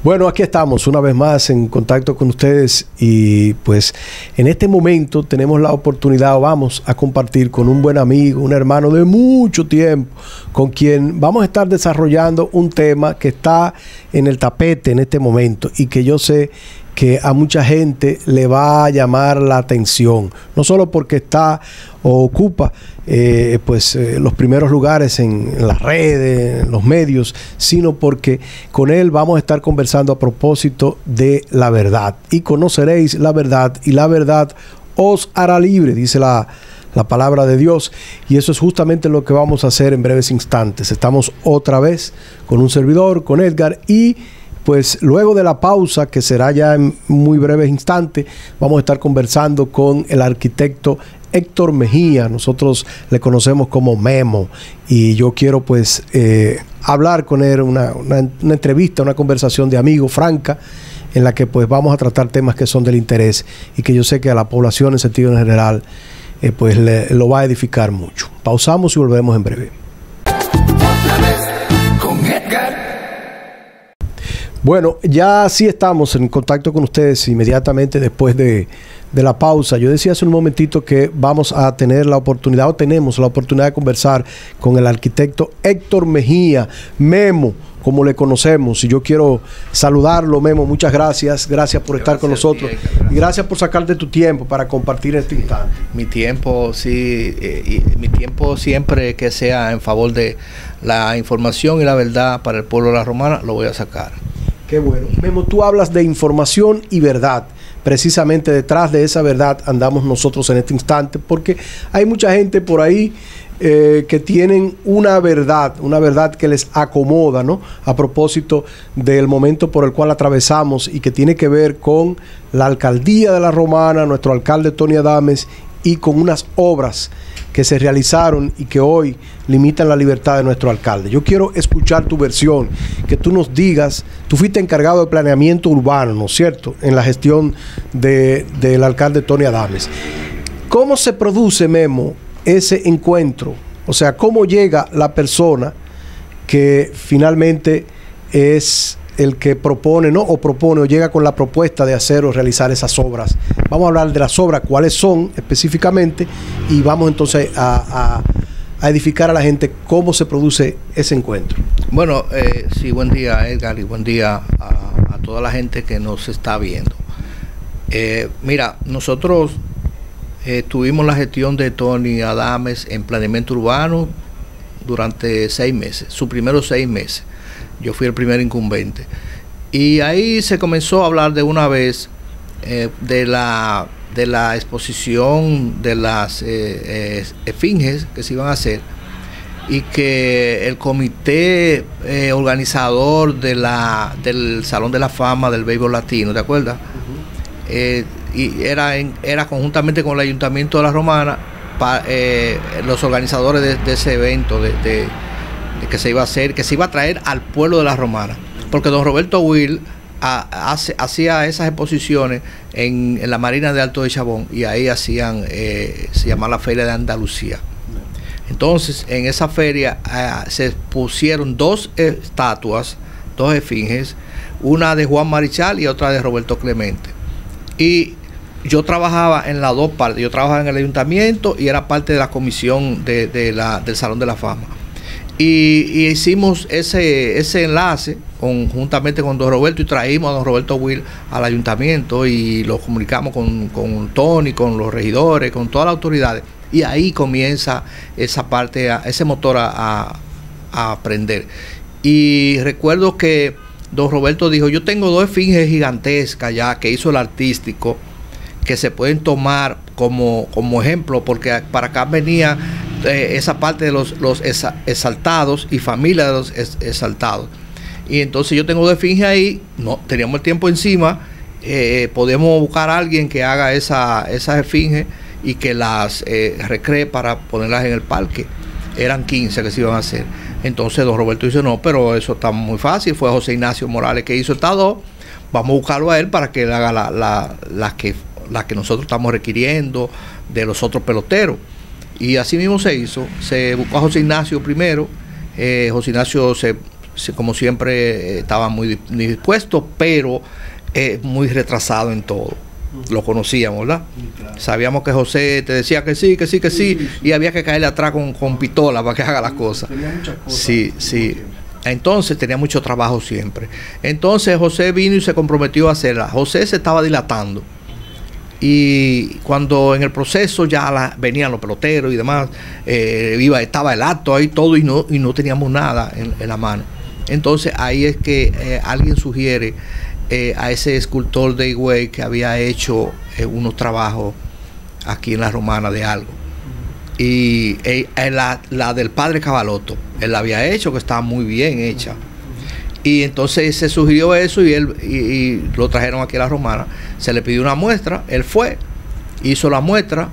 Bueno, aquí estamos una vez más en contacto con ustedes y pues en este momento tenemos la oportunidad, vamos a compartir con un buen amigo, un hermano de mucho tiempo, con quien vamos a estar desarrollando un tema que está en el tapete en este momento y que yo sé que a mucha gente le va a llamar la atención, no solo porque está o ocupa los primeros lugares en las redes, en los medios, sino porque con él vamos a estar conversando a propósito de la verdad. Y conoceréis la verdad, y la verdad os hará libre, dice la palabra de Dios, y eso es justamente lo que vamos a hacer en breves instantes. Estamos otra vez con un servidor, con Edgar, y pues luego de la pausa, que será ya en muy breves instantes, vamos a estar conversando con el arquitecto Héctor Mejía. Nosotros le conocemos como Memo, y yo quiero pues hablar con él, una entrevista, una conversación de amigo, franca, en la que pues vamos a tratar temas que son del interés y que yo sé que a la población en sentido general lo va a edificar mucho. Pausamos y volvemos en breve. Bueno, ya sí estamos en contacto con ustedes inmediatamente después de la pausa. Yo decía hace un momentito que vamos a tener la oportunidad, o tenemos la oportunidad de conversar con el arquitecto Héctor Mejía, Memo, como le conocemos. Y yo quiero saludarlo, Memo. Muchas gracias. Gracias por estar con nosotros. Y gracias por sacarte tu tiempo para compartir este instante. Mi tiempo, sí, mi tiempo siempre que sea en favor de la información y la verdad para el pueblo de La Romana, lo voy a sacar. Qué bueno. Memo, tú hablas de información y verdad. Precisamente detrás de esa verdad andamos nosotros en este instante, porque hay mucha gente por ahí que tienen una verdad que les acomoda, ¿no? A propósito del momento por el cual atravesamos y que tiene que ver con la alcaldía de La Romana, nuestro alcalde Tony Adames, y con unas obras que se realizaron y que hoy limitan la libertad de nuestro alcalde. Yo quiero escuchar tu versión, que tú nos digas, tú fuiste encargado de planeamiento urbano, ¿no es cierto?, en la gestión del alcalde Tony Adames. ¿Cómo se produce, Memo, ese encuentro? O sea, ¿cómo llega la persona que finalmente es el que propone, ¿no? O llega con la propuesta de hacer o realizar esas obras? Vamos a hablar de las obras, cuáles son específicamente, y vamos entonces a edificar a la gente cómo se produce ese encuentro. Bueno, sí, buen día, Edgar, y buen día a toda la gente que nos está viendo. Mira, nosotros tuvimos la gestión de Tony Adames en planeamiento urbano durante 6 meses, sus primeros 6 meses. Yo fui el primer incumbente. Y ahí se comenzó a hablar de una vez de la exposición de las esfinges que se iban a hacer, y que el comité organizador del Salón de la Fama del Béisbol Latino, ¿te acuerdas? Y era conjuntamente con el Ayuntamiento de La Romana, los organizadores de ese evento, que se iba a hacer, que se iba a traer al pueblo de La Romana, porque don Roberto Will hacía esas exposiciones en la Marina de Alto de Chabón, y ahí hacían, se llamaba la Feria de Andalucía. Entonces, en esa feria se pusieron 2 estatuas, 2 esfinges, una de Juan Marichal y otra de Roberto Clemente. Y yo trabajaba en las 2 partes. Yo trabajaba en el ayuntamiento y era parte de la comisión del Salón de la Fama. Y hicimos ese enlace juntamente con don Roberto, y traímos a don Roberto Will al ayuntamiento y lo comunicamos con Tony, con los regidores, con todas las autoridades. Y ahí comienza esa parte, ese motor a aprender. Y recuerdo que don Roberto dijo: yo tengo 2 esfinges gigantescas ya que hizo el artístico, que se pueden tomar como ejemplo, porque para acá venía esa parte de los exaltados y familia de los exaltados. Y entonces yo tengo 2 esfinges ahí, no teníamos el tiempo encima, podemos buscar a alguien que haga esas esfinges y que las recree para ponerlas en el parque. Eran 15 que se iban a hacer. Entonces don Roberto dice: no, pero eso está muy fácil. Fue José Ignacio Morales que hizo estas 2. Vamos a buscarlo a él para que él haga las que nosotros estamos requiriendo de los otros peloteros. Y así mismo se hizo. Se buscó a José Ignacio primero. José Ignacio se como siempre estaba muy dispuesto, pero muy retrasado en todo. Lo conocíamos, ¿verdad? Claro. Sabíamos que José te decía que sí, y había que caerle atrás con pistola para que haga las cosas. Tenía muchas cosas. Sí. Entonces tenía mucho trabajo siempre. Entonces José vino y se comprometió a hacerla. José se estaba dilatando. Y cuando en el proceso ya venían los peloteros y demás, estaba el acto ahí todo y no teníamos nada en la mano. Entonces ahí es que alguien sugiere a ese escultor de Higüey que había hecho unos trabajos aquí en la Romana de algo. Y la del padre Cavaloto, él la había hecho, que estaba muy bien hecha. Y entonces se sugirió eso y lo trajeron aquí a la Romana. Se le pidió una muestra, él fue, hizo la muestra,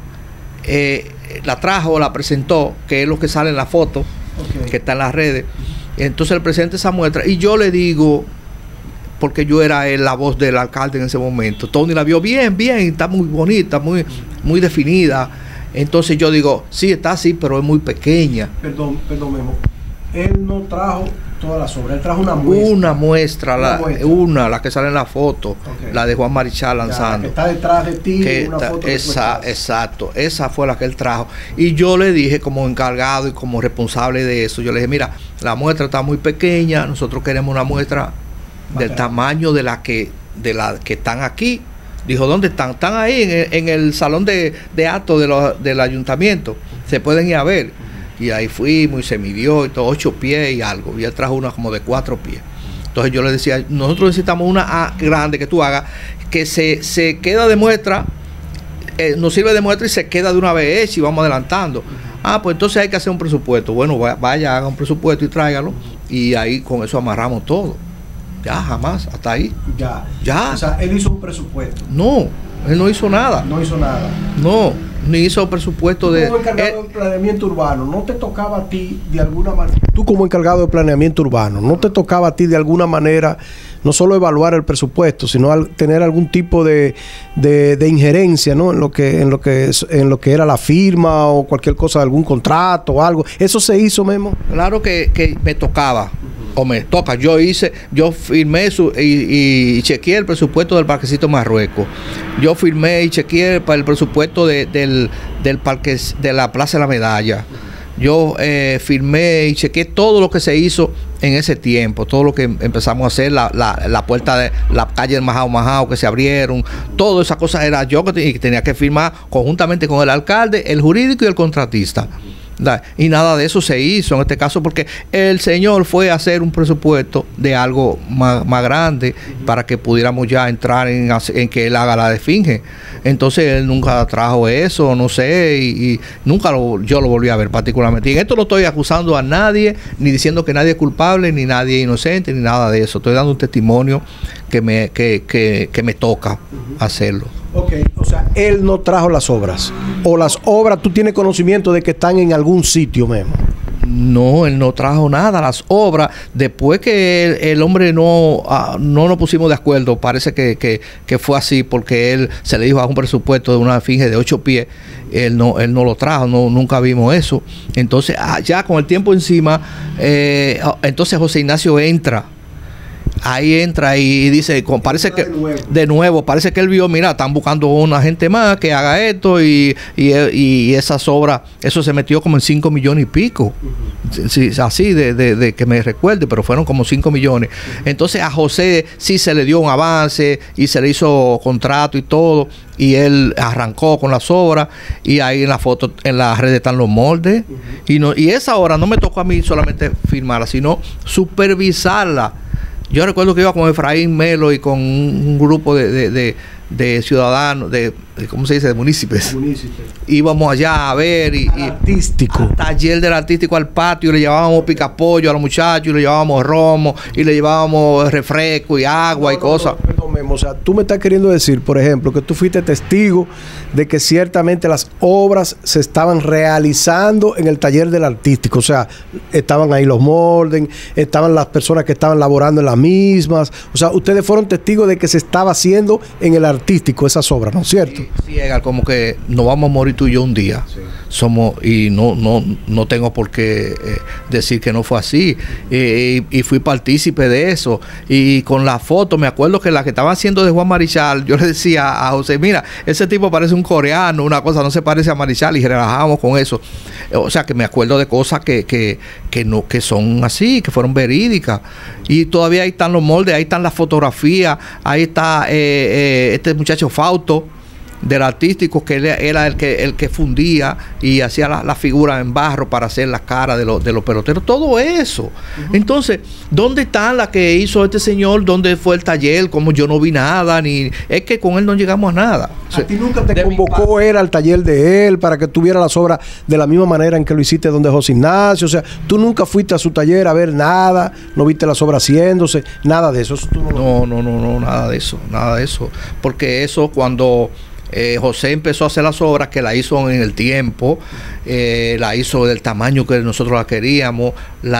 la trajo, la presentó, que es lo que sale en la foto, que está en las redes. Entonces él presenta esa muestra y yo le digo, porque yo era la voz del alcalde en ese momento, Tony la vio bien, está muy bonita, muy definida. Entonces yo digo, sí, está así, pero es muy pequeña. Perdón, Memo. Él no trajo todas las obras, él trajo una muestra. La que sale en la foto, la de Juan Marichal lanzando. La que está detrás de ti, una foto. Exacto, esa fue la que él trajo. Y yo le dije, como encargado y como responsable de eso, yo le dije, mira, la muestra está muy pequeña, nosotros queremos una muestra del tamaño de la que están aquí. Dijo, ¿dónde están? Están ahí en el salón de actos del ayuntamiento. Se pueden ir a ver. Y ahí fuimos y se midió y todo, 8 pies y algo. Y él trajo una como de 4 pies. Entonces yo le decía, nosotros necesitamos una grande que tú hagas, que se queda de muestra, nos sirve de muestra y se queda de una vez y vamos adelantando. Pues entonces hay que hacer un presupuesto. Bueno, vaya, haga un presupuesto y tráigalo. Y ahí con eso amarramos todo. Ya, jamás, hasta ahí. Ya. O sea, él hizo un presupuesto. No, él no hizo nada. No, ni hizo presupuesto de... Como encargado de planeamiento urbano, ¿no te tocaba a ti de alguna manera? Tú como encargado de planeamiento urbano, ¿no te tocaba a ti de alguna manera no solo evaluar el presupuesto, sino tener algún tipo de injerencia, ¿no? en lo que era la firma o cualquier cosa, algún contrato o algo? ¿Eso se hizo, Memo? Claro que me tocaba. O me toca, yo firmé y chequeé el presupuesto del Parquecito Marruecos. Yo firmé y chequeé para el presupuesto del parque de la Plaza de la Medalla. Yo firmé y chequeé todo lo que se hizo en ese tiempo, todo lo que empezamos a hacer, la puerta de la calle del Majao que se abrieron, todas esas cosas era yo que tenía que firmar conjuntamente con el alcalde, el jurídico y el contratista. Y nada de eso se hizo en este caso porque el señor fue a hacer un presupuesto de algo más grande para que pudiéramos ya entrar en que él haga la esfinge. Entonces él nunca trajo eso, no sé, y nunca yo lo volví a ver particularmente. Y en esto no estoy acusando a nadie, ni diciendo que nadie es culpable, ni nadie es inocente, ni nada de eso. Estoy dando un testimonio que me toca hacerlo. Ok, o sea, él no trajo las obras. O las obras, ¿tú tienes conocimiento de que están en algún sitio, Memo? No, él no trajo nada. Las obras, después que el hombre no nos pusimos de acuerdo, parece que fue así, porque él se le dijo a un presupuesto de una esfinge de 8 pies, él no lo trajo, nunca vimos eso. Entonces, ya con el tiempo encima, entonces José Ignacio entra y dice, parece que de nuevo, parece que él vio, mira, están buscando una gente más que haga esto y esas obras, eso se metió como en 5 millones y pico. Sí, así de que me recuerde, pero fueron como 5 millones. Entonces a José sí se le dio un avance y se le hizo contrato y todo, y él arrancó con las obras, y ahí en la foto, en las redes están los moldes, y esa obra no me tocó a mí solamente firmarla, sino supervisarla. Yo recuerdo que iba con Efraín Melo y con un grupo de ciudadanos, ¿cómo se dice? De municipios. Íbamos allá a ver artístico. Taller del artístico al patio, y le llevábamos picapollo a los muchachos, y le llevábamos romo, y le llevábamos refresco y agua y cosas. Perdón, Memo, o sea, tú me estás queriendo decir, por ejemplo, que tú fuiste testigo de que ciertamente las obras se estaban realizando en el taller del artístico. O sea, estaban ahí los moldes, estaban las personas que estaban laborando en las mismas. O sea, ustedes fueron testigos de que se estaba haciendo en el artístico esas obras, ¿no es cierto? Sí, Edgar, como que nos vamos a morir tú y yo un día. Sí. Somos, y no tengo por qué decir que no fue así. Y fui partícipe de eso. Y con la foto, me acuerdo que la que estaba haciendo de Juan Marichal, yo le decía a José, mira, ese tipo parece un coreano, una cosa, no se parece a Marichal, y relajamos con eso. O sea, que me acuerdo de cosas que son así, que fueron verídicas. Y todavía ahí están los moldes, ahí están las fotografías, ahí está este muchacho Fausto del artístico, que él era el que fundía y hacía la figura en barro para hacer la cara de los peloteros, todo eso. Entonces, ¿dónde está la que hizo este señor? ¿Dónde fue el taller? Como yo no vi nada, ni es que con él no llegamos a nada. ¿A ti nunca te convocó él al taller de él para que tuviera las obras de la misma manera en que lo hiciste donde José Ignacio? O sea, tú nunca fuiste a su taller a ver nada, no viste las obras haciéndose, nada de eso. No, nada de eso, porque eso cuando José empezó a hacer las obras, que la hizo en el tiempo, la hizo del tamaño que nosotros la queríamos,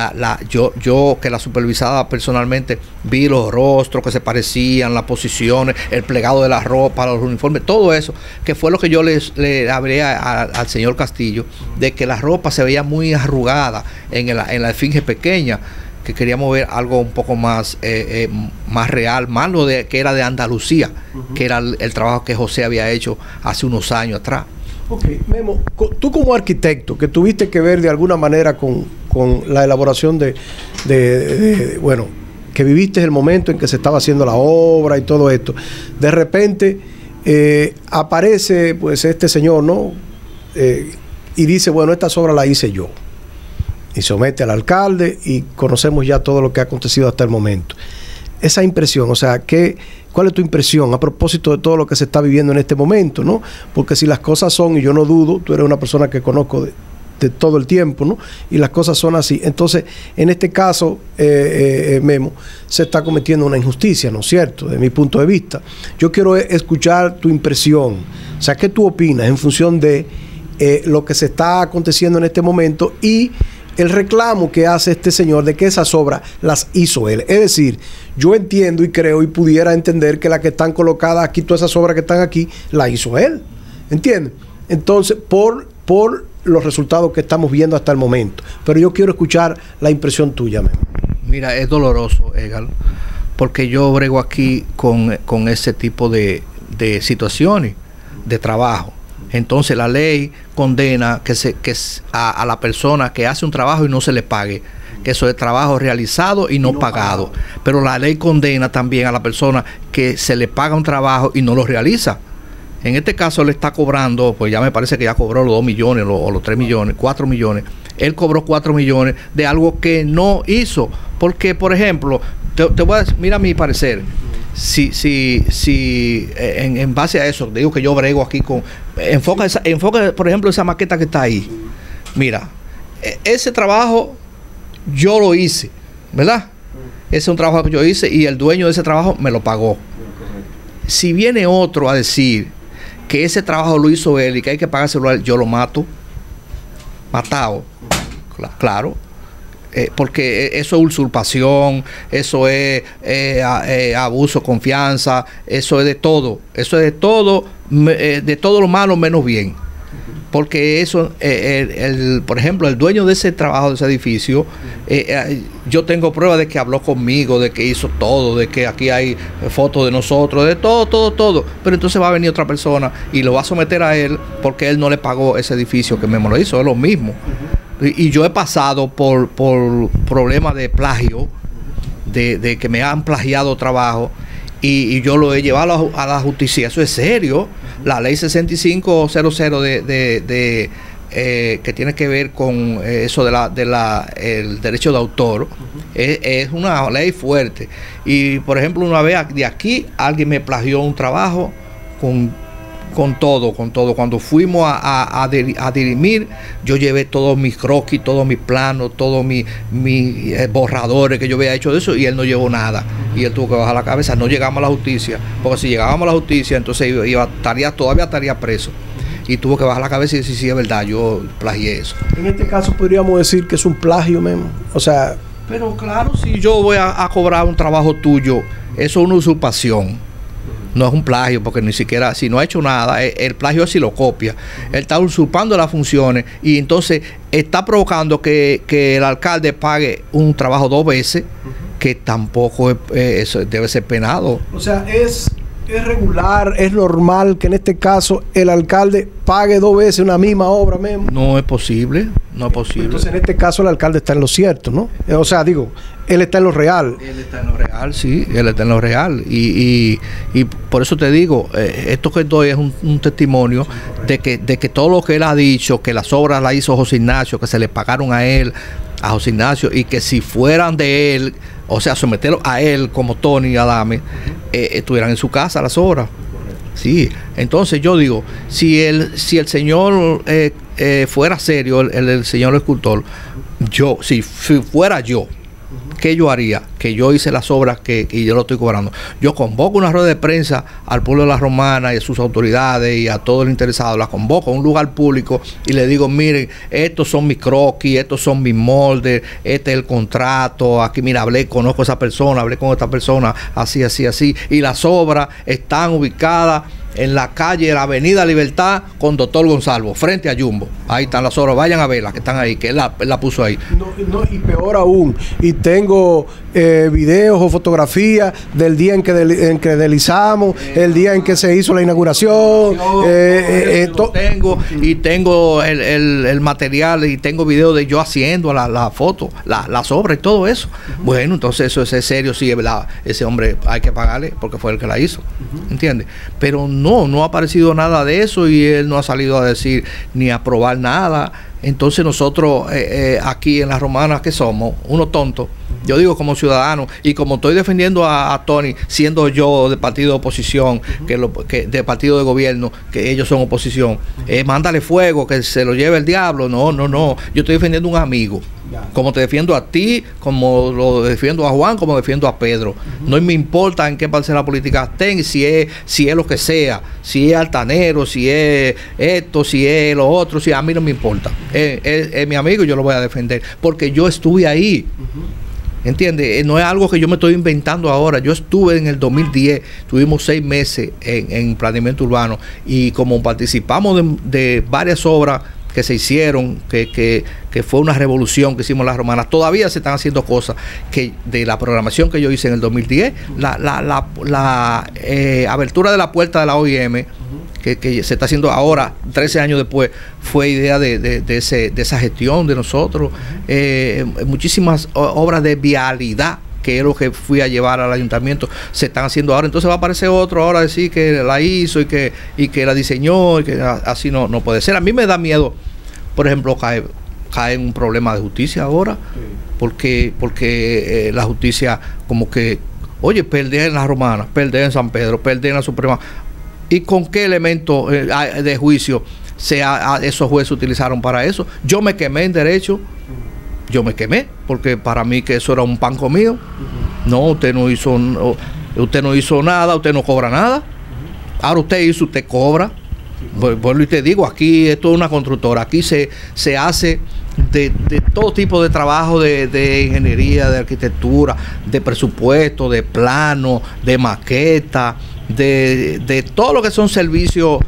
yo que la supervisaba personalmente, vi los rostros que se parecían, las posiciones, el plegado de la ropa, los uniformes, todo eso, que fue lo que yo le hablé al señor Castillo, de que la ropa se veía muy arrugada en la esfinge pequeña, que queríamos ver algo un poco más real, más lo que era de Andalucía, que era el trabajo que José había hecho hace unos años atrás. Ok, Memo, tú como arquitecto, que tuviste que ver de alguna manera con la elaboración bueno, que viviste el momento en que se estaba haciendo la obra y todo esto, de repente aparece pues este señor, ¿no? Y dice, bueno, estas obras las hice yo. Y somete al alcalde y conocemos ya todo lo que ha acontecido hasta el momento. Esa impresión, o sea, ¿cuál es tu impresión a propósito de todo lo que se está viviendo en este momento, ¿no? Porque si las cosas son, y yo no dudo, tú eres una persona que conozco de todo el tiempo, ¿no? Y las cosas son así. Entonces, en este caso, Memo, se está cometiendo una injusticia, ¿no es cierto? De mi punto de vista. Yo quiero escuchar tu impresión. O sea, ¿qué tú opinas en función de lo que se está aconteciendo en este momento y el reclamo que hace este señor de que esas obras las hizo él? Es decir, yo entiendo y creo y pudiera entender que las que están colocadas aquí, todas esas obras que están aquí, las hizo él. ¿Entiendes? Entonces, por los resultados que estamos viendo hasta el momento. Pero yo quiero escuchar la impresión tuya, Memo. Mira, es doloroso, Edgar, porque yo brego aquí con ese tipo de situaciones de trabajo. Entonces la ley condena a la persona que hace un trabajo y no se le pague, que eso es trabajo realizado y no pagado. Pero la ley condena también a la persona que se le paga un trabajo y no lo realiza. En este caso le está cobrando, pues ya me parece que ya cobró los 2 millones o los 3 millones, 4 millones. Él cobró 4 millones de algo que no hizo. Porque, por ejemplo, te voy a decir, mira mi parecer. En base a eso, digo que yo brego aquí con... Enfoca, por ejemplo, esa maqueta que está ahí. Mira, ese trabajo yo lo hice, ¿verdad? Ese es un trabajo que yo hice y el dueño de ese trabajo me lo pagó. Si viene otro a decir que ese trabajo lo hizo él y que hay que pagárselo a él, yo lo mato. Matado. Claro. Porque eso es usurpación, eso es abuso, confianza, eso es de todo. Eso es de todo lo malo menos bien. Porque eso, por ejemplo, el dueño de ese trabajo, de ese edificio, yo tengo pruebas de que habló conmigo, de que hizo todo, de que aquí hay fotos de nosotros, de todo. Pero entonces va a venir otra persona y lo va a someter a él porque él no le pagó ese edificio que me lo hizo, es lo mismo. Y yo he pasado por problemas de plagio, de que me han plagiado trabajo, y yo lo he llevado a la justicia. Eso es serio. La ley 6500 que tiene que ver con eso el derecho de autor, es una ley fuerte. Y por ejemplo, una vez de aquí alguien me plagió un trabajo con todo. Cuando fuimos a dirimir, yo llevé todos mis croquis, todos mis planos, todos mis borradores que yo había hecho de eso, y él no llevó nada. Y él tuvo que bajar la cabeza. No llegamos a la justicia, porque si llegábamos a la justicia, entonces todavía estaría preso. Y tuvo que bajar la cabeza y decir, sí, es verdad, yo plagié eso. En este caso podríamos decir que es un plagio, Memo. O sea... Pero claro, si yo voy a cobrar un trabajo tuyo, eso es una usurpación. No es un plagio, porque ni siquiera, si no ha hecho nada, el plagio es si lo copia. Él está usurpando las funciones y entonces está provocando que el alcalde pague un trabajo 2 veces, que tampoco eso debe ser penado. O sea, es regular, es normal que en este caso el alcalde pague 2 veces una misma obra, Memo. No es posible, no es posible. Entonces, en este caso el alcalde está en lo cierto, ¿no? O sea, digo, él está en lo real. Él está en lo real, sí, él está en lo real. Y por eso te digo, esto que doy es un testimonio de que todo lo que él ha dicho, que las obras las hizo José Ignacio, que se le pagaron a él, a José Ignacio, y que si fueran de él, o sea, someterlo a él como Tony Adame, estuvieran en su casa las obras. Sí, entonces yo digo, si el señor fuera serio, el señor escultor, si fuera yo, ¿qué yo haría? Que yo hice las obras y yo lo estoy cobrando. Yo convoco una rueda de prensa al pueblo de La Romana y a sus autoridades y a todo el interesado. La convoco a un lugar público y le digo, miren, estos son mis croquis, estos son mis moldes, este es el contrato, aquí mira, conozco a esa persona, hablé con esta persona, así, así, así. Y las obras están ubicadas en la calle, la Avenida Libertad con Doctor Gonzalo, frente a Jumbo. Ahí están las obras, vayan a verlas que están ahí, que él la puso ahí. No, y peor aún, y tengo videos o fotografías del día en que deslizamos, el día en que se hizo la inauguración. Tengo el material y tengo videos de yo haciendo la foto, las obras y todo eso. Bueno, entonces eso es serio, sí, es verdad. Ese hombre hay que pagarle porque fue el que la hizo, ¿entiendes? Pero no ha aparecido nada de eso y él no ha salido a decir ni a probar nada. Entonces nosotros aquí en La Romana, ¿qué somos? Unos tontos. Yo digo como ciudadano, y como estoy defendiendo a Tony, siendo yo de partido de oposición, que de partido de gobierno, que ellos son oposición, mándale fuego, que se lo lleve el diablo. No. Yo estoy defendiendo a un amigo. Como te defiendo a ti, como lo defiendo a Juan, como defiendo a Pedro. No me importa en qué parcela política estén, si es lo que sea, si es altanero, si es esto, si es lo otro, si a mí no me importa. Es mi amigo y yo lo voy a defender, porque yo estuve ahí. ¿Entiendes? No es algo que yo me estoy inventando ahora. Yo estuve en el 2010, tuvimos 6 meses en planeamiento urbano, y como participamos de varias obras que se hicieron, que fue una revolución que hicimos Las Romanas, todavía se están haciendo cosas que de la programación que yo hice en el 2010, la abertura de la puerta de la OIM, que se está haciendo ahora, 13 años después, fue idea de esa gestión de nosotros. Muchísimas obras de vialidad, que es lo que fui a llevar al ayuntamiento, se están haciendo ahora. Entonces va a aparecer otro ahora a decir que la hizo y que la diseñó, y que así no puede ser. A mí me da miedo, por ejemplo, cae en un problema de justicia ahora, porque la justicia como que, oye, perder en La Romana, perder en San Pedro, perder en la Suprema. ¿Y con qué elemento de juicio esos jueces utilizaron para eso? Yo me quemé en derecho. Yo me quemé, porque para mí que eso era un pan comido. No, usted no hizo nada, usted no cobra nada. Ahora usted hizo, usted cobra. Vuelvo y te digo, aquí esto es una constructora. Aquí se hace de todo tipo de trabajo, de ingeniería, de arquitectura, de presupuesto, de plano, de maqueta, de todo lo que son servicios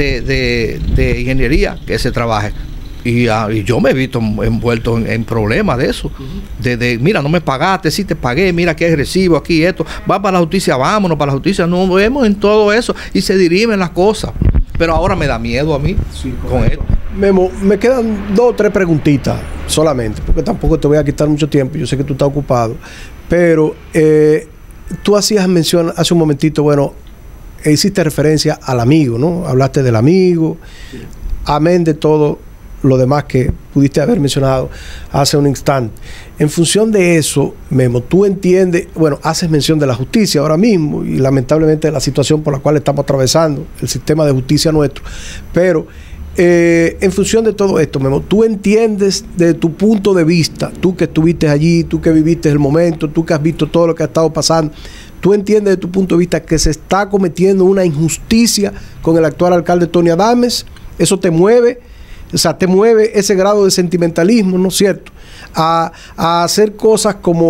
de ingeniería que se trabaje. Y yo me he visto envuelto en problemas de eso. Mira, no me pagaste, sí te pagué, mira que hay recibo aquí, esto. Va para la justicia, vámonos para la justicia. Nos vemos en todo eso y se dirimen las cosas. Pero ahora me da miedo a mí con esto. Memo, me quedan 2 o 3 preguntitas solamente, porque tampoco te voy a quitar mucho tiempo. Yo sé que tú estás ocupado. Pero tú hacías mención hace un momentito, bueno, hiciste referencia al amigo, ¿no? Hablaste del amigo, amén de todo lo demás que pudiste haber mencionado hace un instante. En función de eso, Memo, tú entiendes, bueno, haces mención de la justicia ahora mismo y lamentablemente de la situación por la cual estamos atravesando, el sistema de justicia nuestro, pero en función de todo esto, Memo, tú entiendes desde tu punto de vista, tú que estuviste allí, tú que viviste el momento, tú que has visto todo lo que ha estado pasando, tú entiendes desde tu punto de vista que se está cometiendo una injusticia con el actual alcalde Tony Adames. Eso te mueve. O sea, te mueve ese grado de sentimentalismo, ¿no es cierto? A hacer cosas como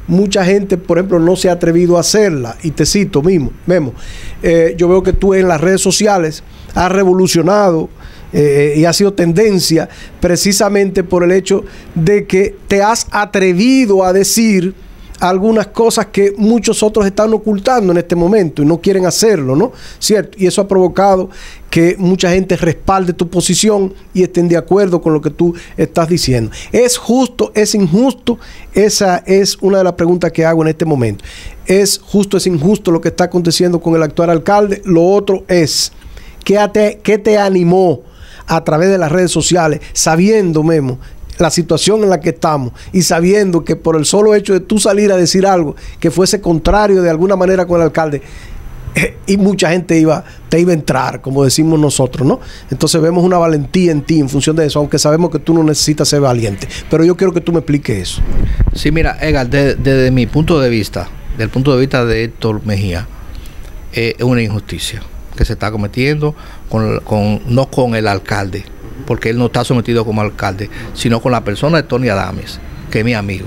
mucha gente, por ejemplo, no se ha atrevido a hacerla. Y te cito, Memo, yo veo que tú en las redes sociales has revolucionado y ha sido tendencia precisamente por el hecho de que te has atrevido a decir algunas cosas que muchos otros están ocultando en este momento y no quieren hacerlo, ¿no? ¿Cierto? Y eso ha provocado que mucha gente respalde tu posición y estén de acuerdo con lo que tú estás diciendo. ¿Es justo? ¿Es injusto? Esa es una de las preguntas que hago en este momento. ¿Es justo? ¿Es injusto lo que está aconteciendo con el actual alcalde? Lo otro es, ¿qué te animó a través de las redes sociales, sabiendo, Memo, la situación en la que estamos y sabiendo que por el solo hecho de tú salir a decir algo que fuese contrario de alguna manera con el alcalde, y mucha gente te iba a entrar, como decimos nosotros, ¿no? Entonces vemos una valentía en ti en función de eso, aunque sabemos que tú no necesitas ser valiente. Pero yo quiero que tú me expliques eso. Sí, mira, Edgar, desde mi punto de vista, del punto de vista de Héctor Mejía, es una injusticia que se está cometiendo no con el alcalde, porque él no está sometido como alcalde, sino con la persona de Tony Adames, que es mi amigo.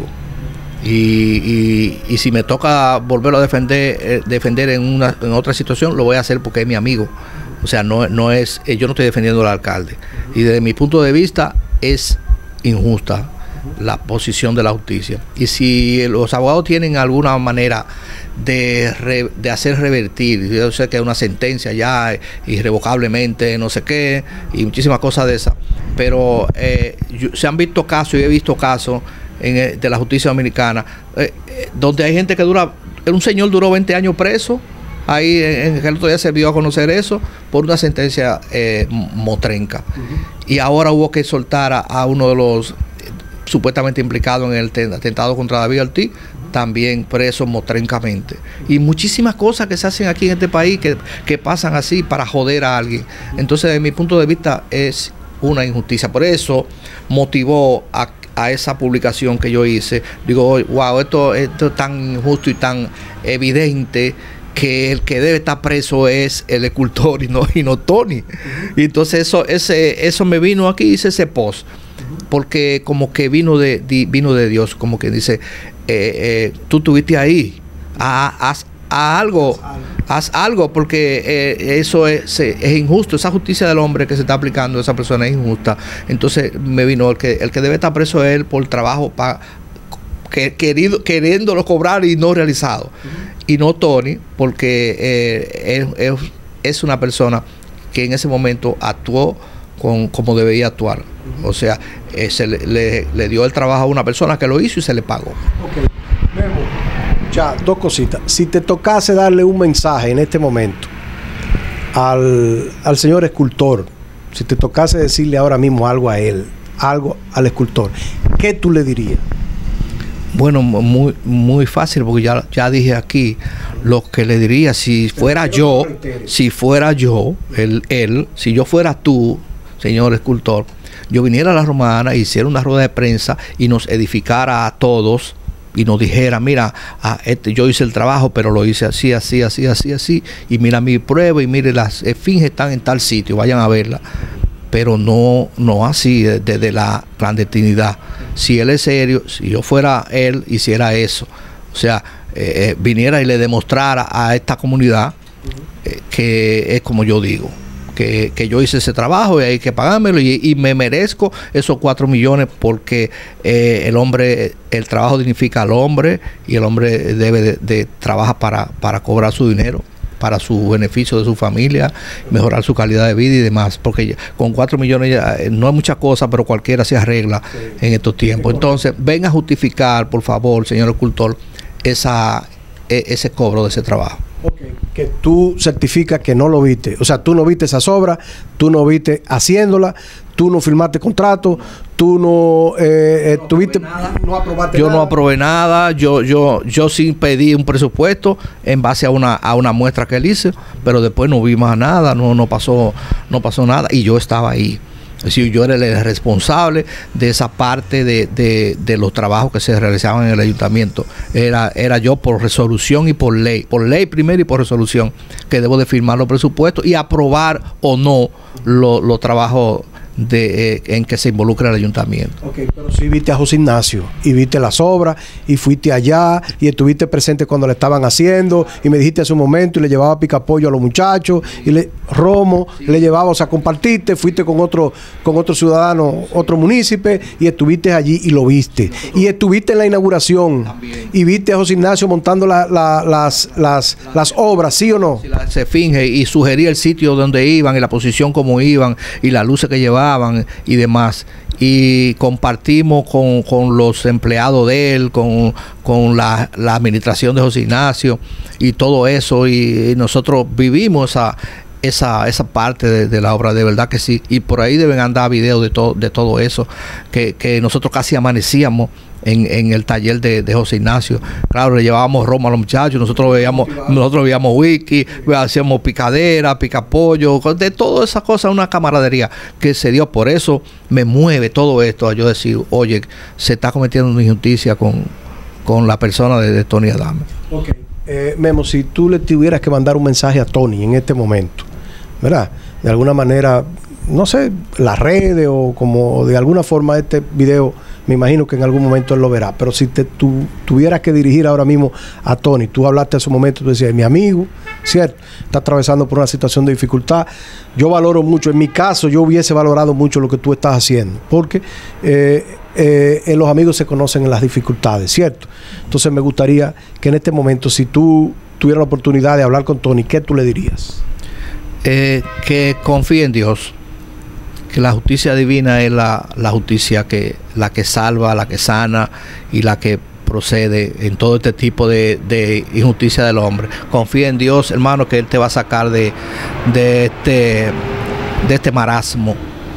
Y si me toca volverlo a defender en otra situación, lo voy a hacer porque es mi amigo. O sea, yo no estoy defendiendo al alcalde. Y desde mi punto de vista es injusta la posición de la justicia. Y si los abogados tienen alguna manera de hacer revertir, yo sé que es una sentencia ya irrevocablemente, no sé qué, y muchísimas cosas de esas, pero se han visto casos, y he visto casos de la justicia dominicana, donde hay gente que un señor duró 20 años preso, ahí en el otro día se vio a conocer eso, por una sentencia motrenca. Y ahora hubo que soltar a uno de los supuestamente implicados en el atentado contra David Ortiz, también preso motrencamente. Y muchísimas cosas que se hacen aquí en este país que pasan así para joder a alguien. Entonces, desde mi punto de vista, es una injusticia. Por eso motivó a esa publicación que yo hice. Digo, wow, esto es tan injusto y tan evidente que el que debe estar preso es el escultor y no Tony. Y entonces eso me vino aquí, hice ese post, porque como que vino de Dios, como que dice, tú estuviste ahí, haz algo, porque eso es injusto. Esa justicia del hombre que se está aplicando a esa persona es injusta. Entonces me vino el que debe estar preso es él por trabajo queriéndolo cobrar y no realizado, y no Tony, porque es una persona que en ese momento actuó como debía actuar. O sea, le dio el trabajo a una persona que lo hizo y se le pagó. Okay. Memo, ya, dos cositas. Si te tocase darle un mensaje en este momento al señor escultor, si te tocase decirle ahora mismo algo a él, algo al escultor, ¿qué tú le dirías? Bueno, muy, muy fácil, porque ya dije aquí lo que le diría. Si fuera yo, si yo fuera tú, señor escultor, yo viniera a la Romana, hiciera una rueda de prensa y nos edificara a todos y nos dijera, mira, yo hice el trabajo, pero lo hice así, y mira mi prueba, y mire, las esfinges están en tal sitio, vayan a verla. Pero no así, desde la clandestinidad. Si él es serio, si yo fuera él, hiciera eso. O sea, viniera y le demostrara a esta comunidad que es como yo digo, que yo hice ese trabajo y hay que pagármelo, y me merezco esos 4 millones, porque el trabajo dignifica al hombre, y el hombre debe de trabajar para cobrar su dinero, para su beneficio de su familia, mejorar su calidad de vida y demás, porque con 4 millones ya, no hay mucha cosa, pero cualquiera se arregla en estos tiempos. Entonces, ven a justificar, por favor, señor escultor, ese cobro de ese trabajo. Okay. Que tú certificas que no lo viste, o sea, tú no viste esas obras, tú no viste haciéndola, tú no firmaste contrato, tú no tuviste nada, no aprobaste yo nada. No aprobé nada, yo sí pedí un presupuesto en base a una muestra que él hizo, pero después no vi más nada, no pasó nada, y yo estaba ahí. Es decir, yo era el responsable de esa parte de los trabajos que se realizaban en el ayuntamiento. Era yo por resolución y por ley primero y por resolución, que debo de firmar los presupuestos y aprobar o no los trabajos en que se involucra el ayuntamiento. Ok, pero sí viste a José Ignacio y viste las obras y fuiste allá y estuviste presente cuando le estaban haciendo y me dijiste hace un momento y le llevaba picapollo a los muchachos y Romo le llevaba, o sea, compartiste, fuiste con otro ciudadano, otro munícipe y estuviste allí y lo viste. Y estuviste en la inauguración también. Y viste a José Ignacio montando las obras, ¿sí o no? Se finge y sugería el sitio donde iban y la posición como iban y las luces que llevaban y demás, y compartimos con los empleados de él, con la administración de José Ignacio y todo eso, y nosotros vivimos esa parte de la obra, de verdad que sí, y por ahí deben andar videos de todo eso, que nosotros casi amanecíamos en el taller de José Ignacio. Claro, le llevábamos Roma a los muchachos, nosotros veíamos whisky, hacíamos picadera, picapollo, de todas esas cosas, una camaradería que se dio. Por eso me mueve todo esto a yo decir, oye, se está cometiendo una injusticia con la persona de Tony Adame. Ok, Memo, si tú le tuvieras que mandar un mensaje a Tony en este momento, ¿verdad? De alguna manera, no sé, las redes o como de alguna forma este video, me imagino que en algún momento él lo verá, pero si tú tuvieras que dirigir ahora mismo a Tony, tú hablaste hace un momento, tú decías, mi amigo, ¿cierto? Está atravesando por una situación de dificultad. Yo valoro mucho, en mi caso, yo hubiese valorado mucho lo que tú estás haciendo, porque los amigos se conocen en las dificultades, ¿cierto? Entonces me gustaría que en este momento, si tú tuvieras la oportunidad de hablar con Tony, ¿qué tú le dirías? Que confíe en Dios, que la justicia divina es la justicia la que salva, la que sana y la que procede en todo este tipo de injusticia del hombre. Confía en Dios, hermano, que Él te va a sacar de este marasmo.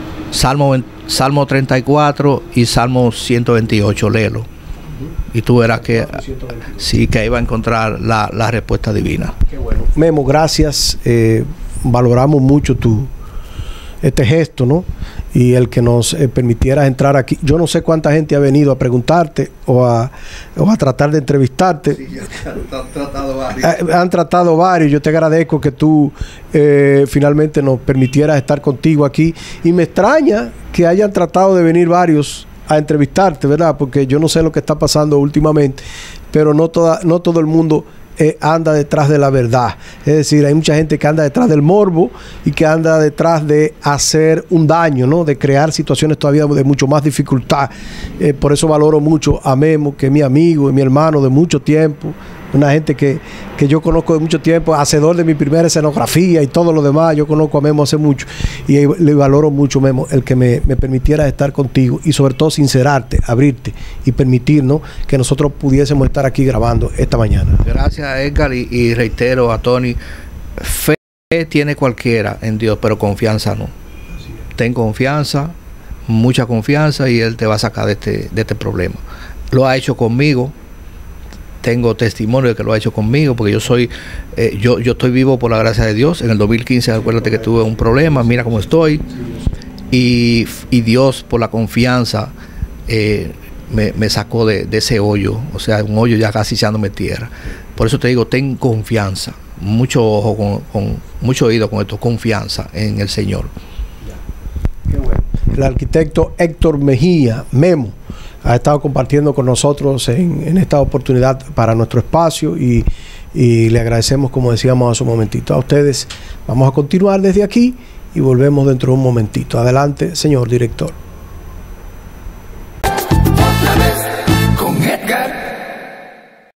Salmo 34 y Salmo 128, léelo. Y tú verás que sí, que ahí va a encontrar la respuesta divina. Qué bueno. Memo, gracias. Valoramos mucho este gesto, ¿no? Y el que nos permitieras entrar aquí. Yo no sé cuánta gente ha venido a preguntarte o a tratar de entrevistarte. Sí, han tratado varios. Han tratado varios. Yo te agradezco que tú finalmente nos permitieras estar contigo aquí. Y me extraña que hayan tratado de venir varios a entrevistarte, ¿verdad? Porque yo no sé lo que está pasando últimamente, pero no todo el mundo anda detrás de la verdad. Es decir, hay mucha gente que anda detrás del morbo y que anda detrás de hacer un daño, ¿no? De crear situaciones todavía de mucho más dificultad. Por eso valoro mucho a Memo, que es mi amigo y mi hermano de mucho tiempo. Una gente que yo conozco de mucho tiempo, hacedor de mi primera escenografía y todo lo demás. Yo conozco a Memo hace mucho y le valoro mucho, Memo, el que me permitiera estar contigo y sobre todo sincerarte, abrirte y permitirnos que nosotros pudiésemos estar aquí grabando esta mañana. Gracias, Edgar, y reitero a Tony, fe tiene cualquiera en Dios, pero confianza no. Ten confianza, mucha confianza, y Él te va a sacar de este problema. Lo ha hecho conmigo. Tengo testimonio de que lo ha hecho conmigo, porque yo estoy vivo por la gracia de Dios. En el 2015, acuérdate que tuve un problema, mira cómo estoy. Y Dios, por la confianza, me sacó de ese hoyo, o sea, un hoyo ya casi echándome tierra. Por eso te digo, ten confianza, mucho ojo, con mucho oído con esto, confianza en el Señor. Qué bueno. El arquitecto Héctor Mejía, Memo, ha estado compartiendo con nosotros en esta oportunidad para nuestro espacio y le agradecemos, como decíamos hace un momentito. A ustedes vamos a continuar desde aquí y volvemos dentro de un momentito. Adelante, señor director.